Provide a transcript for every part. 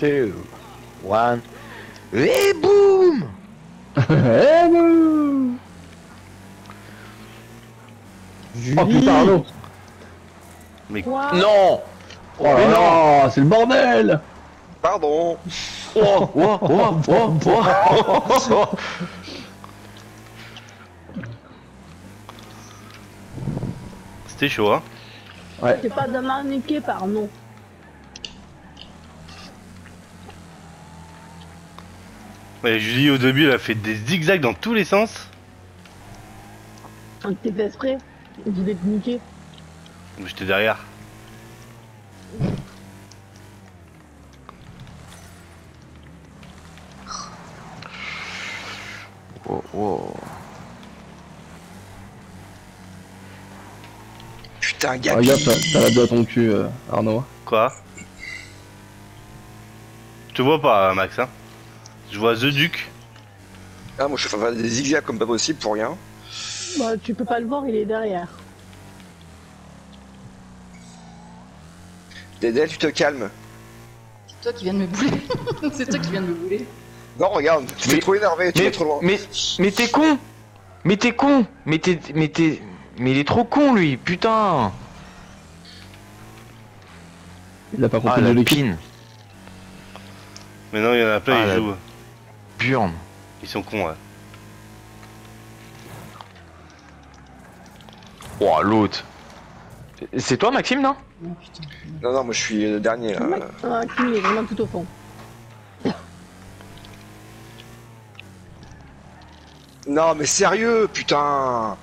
2, 1. Et boum. Eh boum. Oh putain, Arnaud. Mais Quoi? Non. Oh là là, c'est le bordel. Pardon. Oh, oh, oh, oh, oh. c'était chaud, hein. Ouais. C'est pas de maniquer par non. Ouais, Julie, au début, elle a fait des zigzags dans tous les sens. Un petit fait exprès. Je voulais te niquer. J'étais derrière. Oh, oh. Putain, Ah, Gabi. regarde, t'as la doigt à ton cul, Arnaud. Quoi? Je te vois pas, Max, hein. Je vois The Duc. Ah, moi je fais faire des zigzags comme pas possible pour rien. Bah, tu peux pas le voir, il est derrière. Dédé, tu te calmes. C'est toi qui viens de me bouler. C'est toi qui viens de me bouler. Non, regarde, tu t'es trop énervé, tu vas trop loin. Mais t'es con. Mais t'es con. Mais il est trop con lui, putain. Il a pas Ah compris de la l'équipe. pine. Mais non, il y en a plein, Ah, ils la- jouent. Burn. Ils sont cons, ouais. Oh l'autre. C'est toi Maxime non? Oh putain. Non, non, moi je suis le dernier là. Ah, Kim, il est vraiment tout au fond. Non, mais sérieux, putain.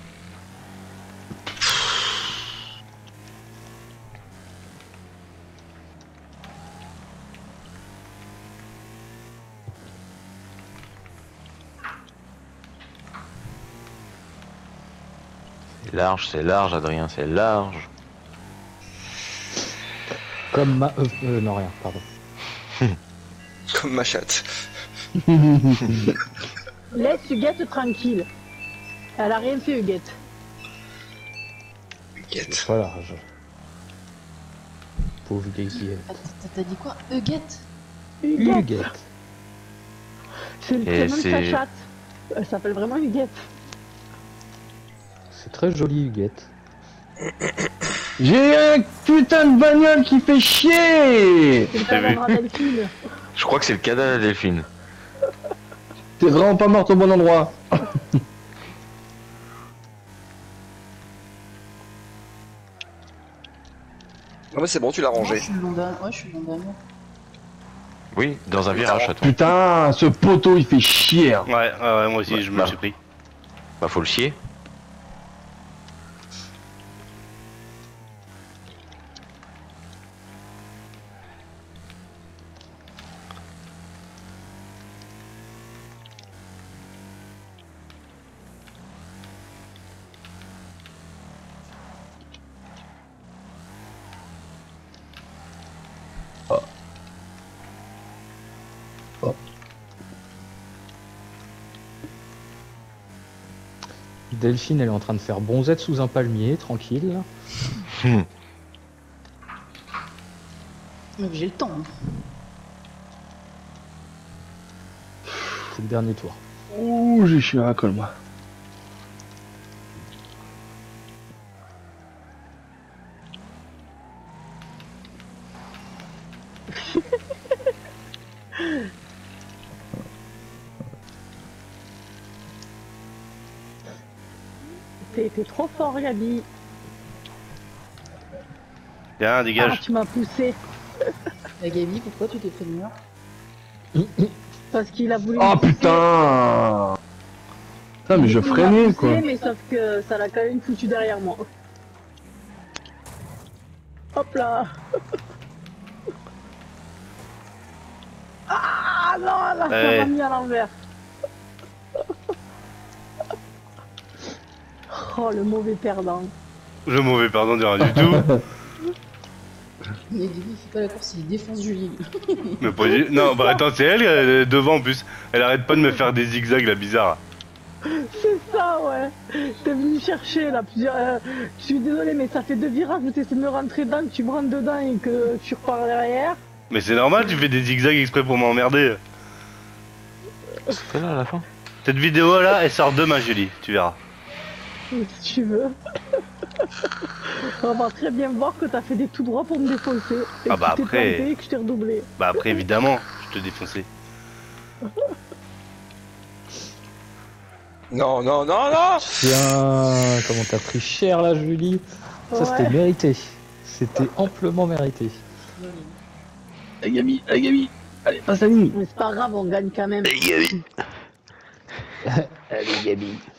C'est large Adrien, c'est large. Comme ma... non, rien, pardon. Comme ma chatte. Laisse Huguette tranquille. Elle a rien fait, Huguette. Huguette. Voilà, pauvre Huguette. T'as dit quoi? Huguette? Huguette. Huguette. C'est le Et prénom de sa c'est- chatte. Elle s'appelle vraiment Huguette. C'est très joli, Huguette. J'ai un putain de bagnole qui fait chier. C'est le T'as vu? cadavre à Delphine. Je crois que c'est le cadavre de Delphine. T'es vraiment pas morte au bon endroit. Ah, bah c'est bon, tu l'as Moi, rangé. je suis le long d'un... Ouais, je suis le long d'un mur. Oui, dans un virage à toi. Putain, ce poteau il fait chier. Hein. Ouais, moi aussi, je me Bah. suis pris. Bah faut le chier. Delphine, elle est en train de faire bonzette sous un palmier, tranquille. Mais j'ai le temps. Hein. C'est le dernier tour. Ouh, j'ai chié un col moi. T'es trop fort, Gabi. Viens, Ah, dégage. tu m'as poussé. La Gabi, pourquoi tu t'es fait le mur? Parce qu'il a voulu. Oh me pousser. putain. Putain, mais je Il m'a freinais poussé, quoi. Mais sauf que ça l'a quand même foutu derrière moi. Hop là. Ah non, là, ça Ouais. m'a mis à l'envers. Oh, le mauvais perdant. Le mauvais pardon de rien du tout. Mais Gabi, il fait pas la course, il défonce Julie. Mais pas du... Non, bah attends, c'est elle, devant en plus. Elle arrête pas de me faire des zigzags, la bizarre. C'est ça, ouais. T'es venu chercher là plusieurs. Je suis désolé, mais ça fait deux virages où t'essaies de me rentrer dedans, que tu me rentres dedans et que tu repars derrière. Mais c'est normal, tu fais des zigzags exprès pour m'emmerder. C'est là à la fin. Cette vidéo là, elle sort demain, Julie, tu verras. Si tu veux. On va très bien voir que t'as fait des tout droits pour me défoncer. Et Ah bah que tu t'es après- planté et que je t'ai redoublé. Bah après, évidemment, je te défonçais. Non, non, non, non. Tiens, comment t'as pris cher là, Julie? Ça, c'était Ouais. mérité. C'était amplement mérité. Allez Gabi, allez Gabi. Allez, passe la ligne. Mais c'est pas grave, on gagne quand même. Allez, Gabi.